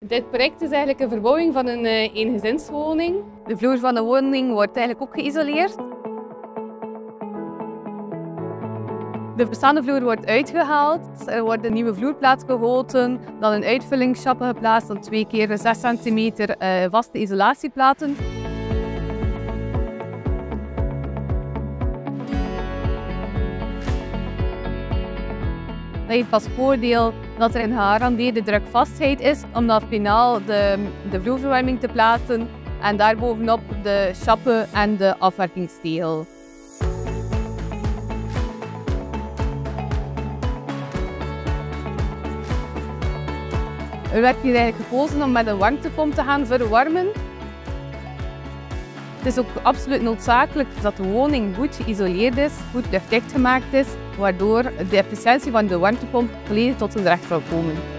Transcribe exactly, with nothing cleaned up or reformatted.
Dit project is eigenlijk een verbouwing van een uh, eengezinswoning. De vloer van de woning wordt eigenlijk ook geïsoleerd. De bestaande vloer wordt uitgehaald, er wordt een nieuwe vloerplaat gegoten, dan een uitvullingsschappe geplaatst, dan twee keer zes centimeter uh, vaste isolatieplaten. Dat heeft als voordeel dat er een gegarandeerde drukvastheid is, om dan finaal de, de vloerverwarming te plaatsen en daarbovenop de schappe en de afwerkingstegel. Er werd hier eigenlijk gekozen om met een warmtepomp te gaan verwarmen. Het is ook absoluut noodzakelijk dat de woning goed geïsoleerd is, goed luchtdicht gemaakt is, waardoor de efficiëntie van de warmtepomp volledig tot zijn recht zal komen.